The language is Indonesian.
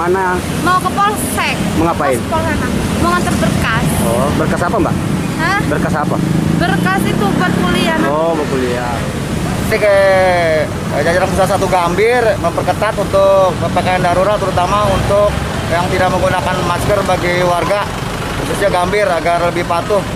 kemana? Mau ke Polsek. Mau ngapain? Pos sana. Mau nganter berkas. Oh, berkas apa Mbak? Hah? Berkas apa? Berkas itu buat kuliah. Oh, mau kuliah. Jadi ke jajaran pusat 1 Gambir memperketat untuk ppkm darurat, terutama untuk yang tidak menggunakan masker bagi warga khususnya Gambir agar lebih patuh